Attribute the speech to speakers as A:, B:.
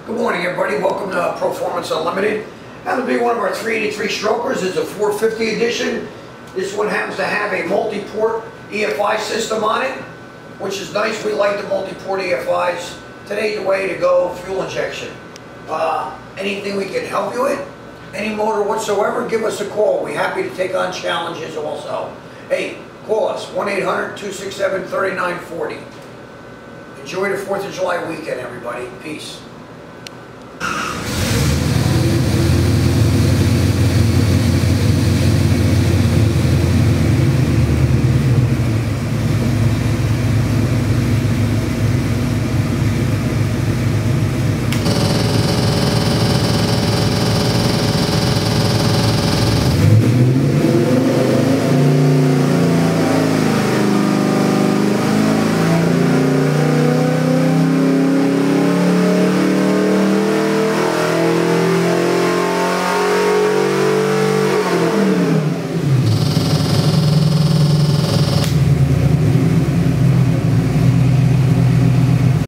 A: Good morning, everybody. Welcome to Proformance Unlimited. Happens to be one of our 383 strokers. It's a 450 edition. This one happens to have a multi-port EFI system on it, which is nice. We like the multi-port EFIs. Today's the way to go. Fuel injection. Anything we can help you with, any motor whatsoever, give us a call. We're happy to take on challenges also. Hey, call us, 1-800-267-3940. Enjoy the 4th of July weekend, everybody. Peace.